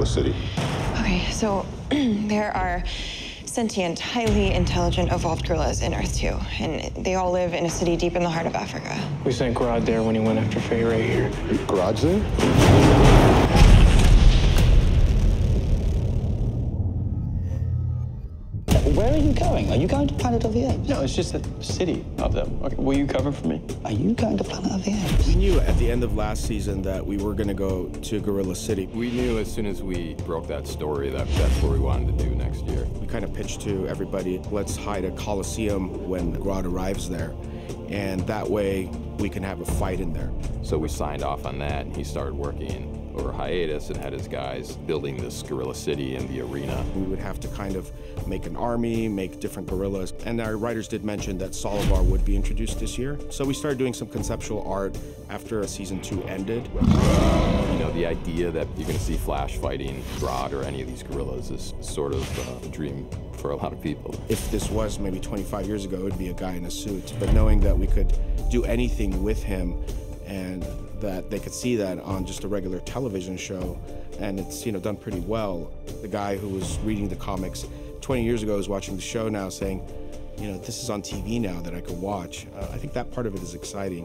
City? Okay, so there are sentient, highly intelligent, evolved gorillas in Earth 2, and they all live in a city deep in the heart of Africa. We sent Grodd there when he went after Faye right here. Grodd's there? Where are you going? Are you going to Planet of the Apes? No, it's just a city of them. Okay, will you cover for me? Are you going to Planet of the Apes? We knew at the end of last season that we were going to go to Gorilla City. We knew as soon as we broke that story that that's what we wanted to do next year. We kind of pitched to everybody, let's hide a Coliseum when Grodd arrives there. And that way we can have a fight in there. So we signed off on that, and he started working over hiatus and had his guys building this gorilla city in the arena. We would have to kind of make an army, make different gorillas. And our writers did mention that Solovar would be introduced this year. So we started doing some conceptual art after season 2 ended. You know, the idea that you're going to see Flash fighting Grodd or any of these gorillas is sort of a dream for a lot of people. If this was maybe 25 years ago, it would be a guy in a suit. But knowing that we could do anything with him and that they could see that on just a regular television show, and it's, you know, done pretty well. The guy who was reading the comics 20 years ago is watching the show now saying, you know, this is on TV now that I could watch. I think that part of it is exciting.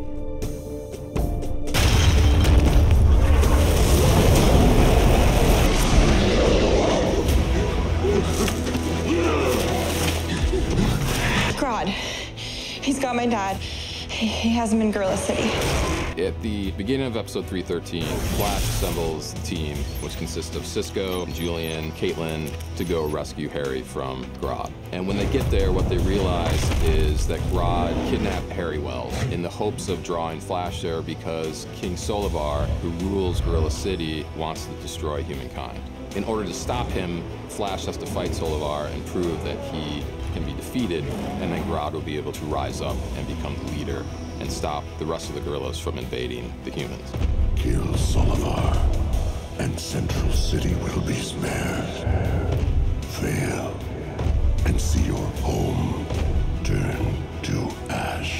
Grodd, he's got my dad. He has him in Gorilla City. At the beginning of episode 313, Flash assembles the team, which consists of Cisco, Julian, Caitlin, to go rescue Harry from Grodd. And when they get there, what they realize is that Grodd kidnapped Harry Wells in the hopes of drawing Flash there because King Solovar, who rules Gorilla City, wants to destroy humankind. In order to stop him, Flash has to fight Solovar and prove that he can be defeated, and then Grodd will be able to rise up and become the leader and stop the rest of the gorillas from invading the humans. Kill Solovar, and Central City will be spared. Fail, and see your home turn to ash.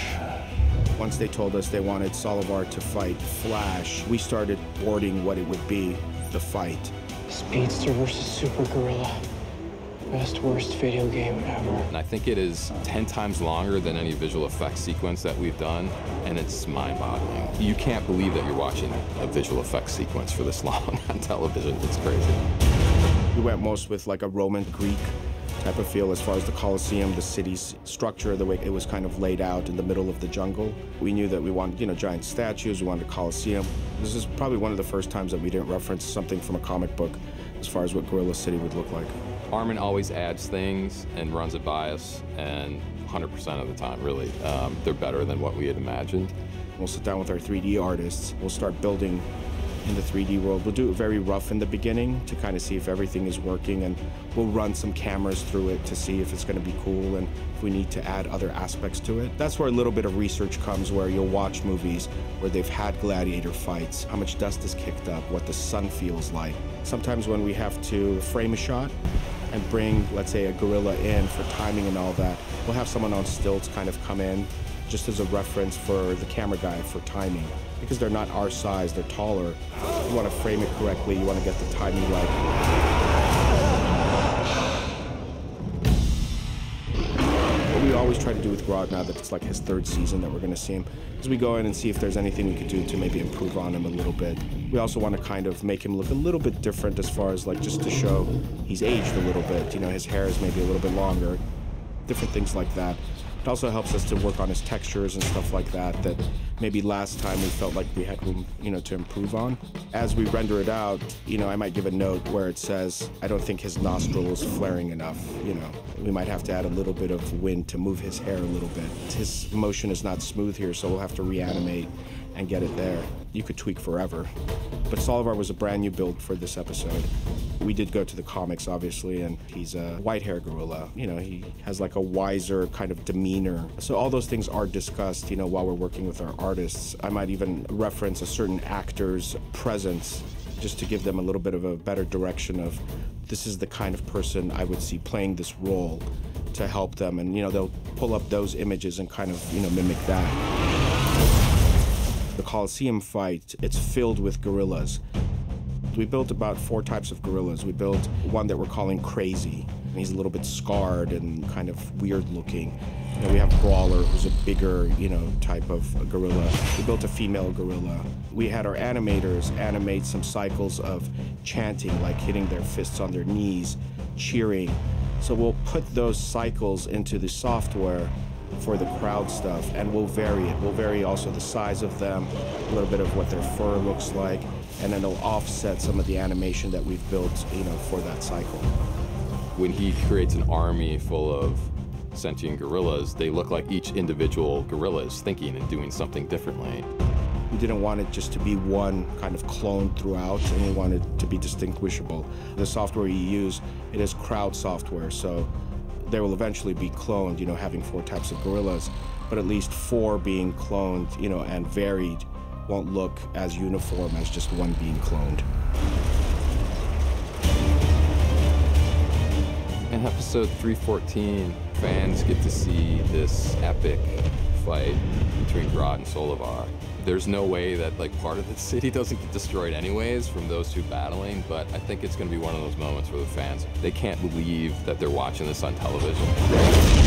Once they told us they wanted Solovar to fight Flash, we started boarding what it would be, the fight. Speedster versus Super Gorilla. Best, worst video game ever. And I think it is 10 times longer than any visual effects sequence that we've done, and it's mind-boggling. You can't believe that you're watching a visual effects sequence for this long on television. It's crazy. We went most with like a Roman Greek type of feel as far as the Colosseum, the city's structure, the way it was kind of laid out in the middle of the jungle. We knew that we wanted, you know, giant statues, we wanted a Colosseum. This is probably one of the first times that we didn't reference something from a comic book as far as what Gorilla City would look like. Armin always adds things and runs it by us, and 100% of the time, really, they're better than what we had imagined. We'll sit down with our 3D artists. We'll start building in the 3D world. We'll do it very rough in the beginning to kind of see if everything is working, and we'll run some cameras through it to see if it's going to be cool and if we need to add other aspects to it. That's where a little bit of research comes, where you'll watch movies where they've had gladiator fights, how much dust is kicked up, what the sun feels like. Sometimes when we have to frame a shot and bring, let's say, a gorilla in for timing and all that, we'll have someone on stilts kind of come in just as a reference for the camera guy for timing. Because they're not our size, they're taller. You want to frame it correctly, you want to get the timing right. What we always try to do with Grodd now that it's like his 3rd season that we're going to see him, is we go in and see if there's anything we could do to maybe improve on him a little bit. We also want to kind of make him look a little bit different as far as like just to show he's aged a little bit. You know, his hair is maybe a little bit longer, different things like that. It also helps us to work on his textures and stuff like that, that maybe last time we felt like we had room, you know, to improve on. As we render it out, you know, I might give a note where it says, I don't think his nostril is flaring enough, you know. We might have to add a little bit of wind to move his hair a little bit. His motion is not smooth here, so we'll have to reanimate and get it there. You could tweak forever. But Solovar was a brand new build for this episode. We did go to the comics, obviously, and he's a white-haired gorilla. You know, he has like a wiser kind of demeanor. So all those things are discussed, you know, while we're working with our artists. I might even reference a certain actor's presence just to give them a little bit of a better direction of this is the kind of person I would see playing this role to help them. And, you know, they'll pull up those images and kind of, you know, mimic that. The Coliseum fight, it's filled with gorillas. We built about 4 types of gorillas. We built one that we're calling Crazy. He's a little bit scarred and kind of weird looking. And we have Brawler, who's a bigger, type of gorilla. We built a female gorilla. We had our animators animate some cycles of chanting, like hitting their fists on their knees, cheering. So we'll put those cycles into the software for the crowd stuff, and we'll vary it. We'll vary also the size of them, a little bit of what their fur looks like, and then it'll offset some of the animation that we've built, for that cycle. When he creates an army full of sentient gorillas, they look like each individual gorilla is thinking and doing something differently. We didn't want it just to be one kind of clone throughout, and we wanted it to be distinguishable. The software you use, it is crowd software, so there will eventually be cloned, having 4 types of gorillas, but at least 4 being cloned, and varied won't look as uniform as just one being cloned. In episode 314, fans get to see this epic fight between Grodd and Solivar. There's no way that part of the city doesn't get destroyed anyways from those 2 battling, but I think it's going to be one of those moments where the fans, they can't believe that they're watching this on television.